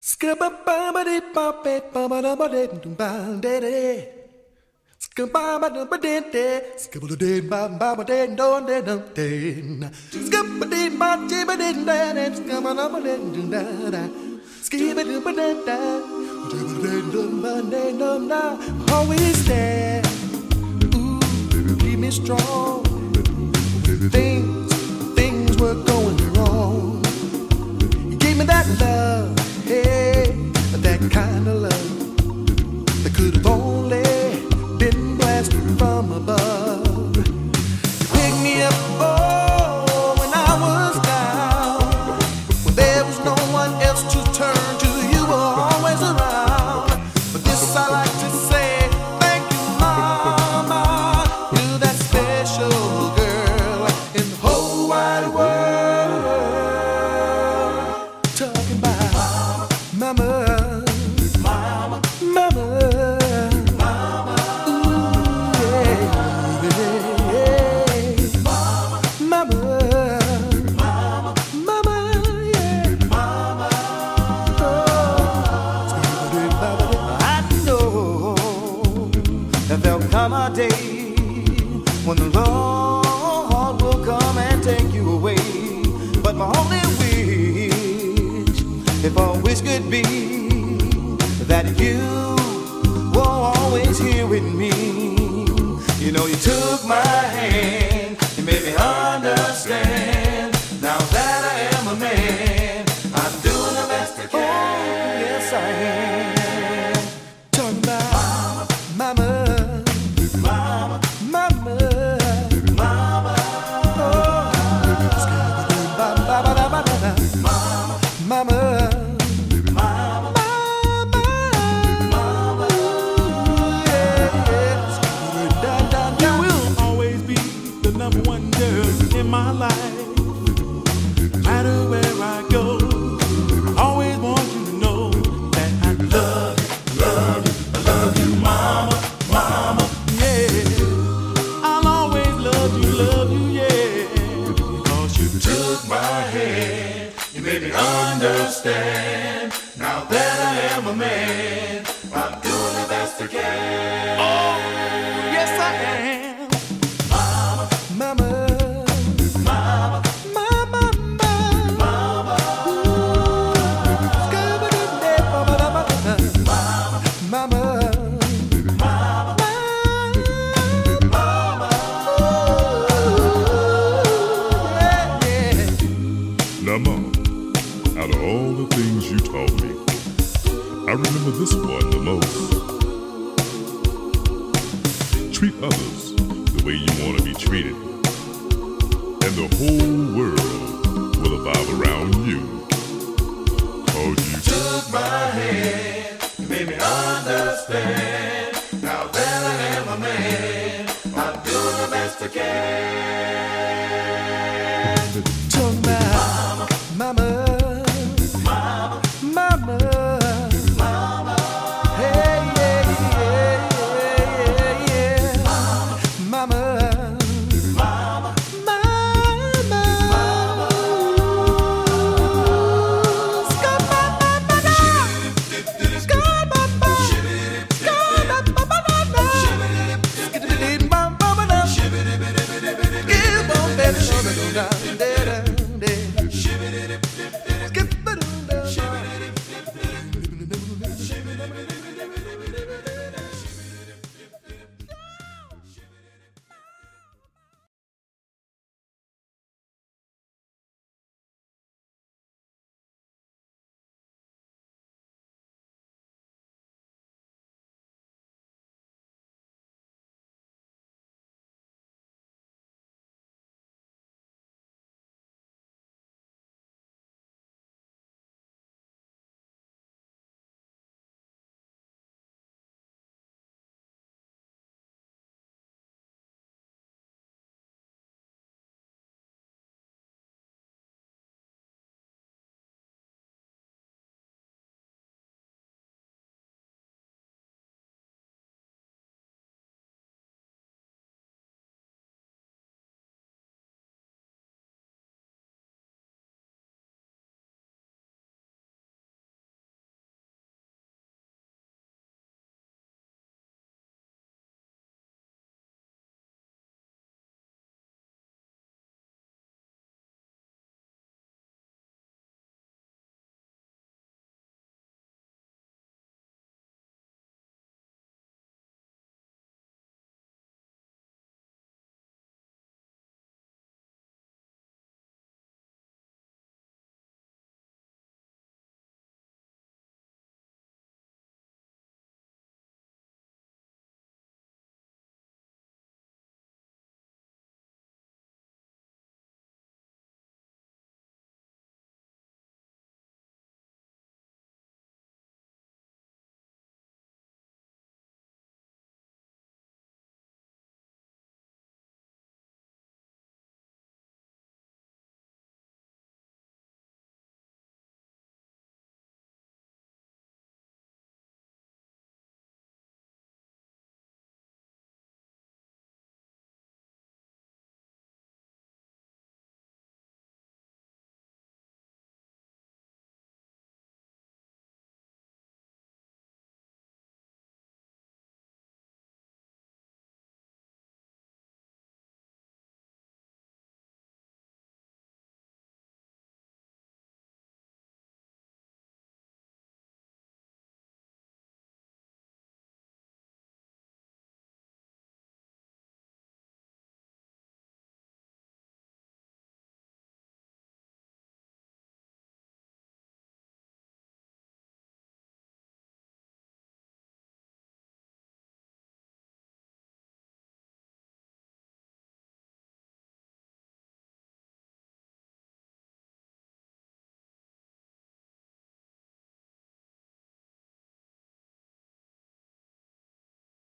Always there, ooh, keep me strong. Things were going wrong. You gave me that love, hey, that kind of love that could have only been blasted from above. You picked me up, oh, when I was down, when there was no one else to turn to. You were always around. But this I like to say, thank you, Mama. You're that special girl in the whole wide world. Talking about Mama, Mama, Mama, Mama, ooh, yeah, yeah, Mama, Mama, Mama, Mama, yeah, Mama. I know that there'll come a day when the Lord will come and take you away. But my only wish, if a wish could be, that you were always here with me. You know you took my hand, you made me understand. Now that I am a man, I'm doing the best I can. Oh, yes I am. Talking about Mama, Mama, Mama, Mama, oh, Mama, Mama. You will always be the number one girl in my life. No matter where I go, I always want you to know that I love you, love you, I love you, Mama, Mama, yeah. I'll always love you, yeah. Because you took my hand, you made me understand. Now that I am a man, I'm doing the best I can. Oh, yes I am. Mama, Mama, Mama, Mama, Mama, Now, Mama, out of all the things you taught me, I remember this one the most. Treat others the way you want to be treated, and the whole world will evolve around you. 'Cause you Took my hand, you made me understand. Now that I am a man, I'm doing the best I can.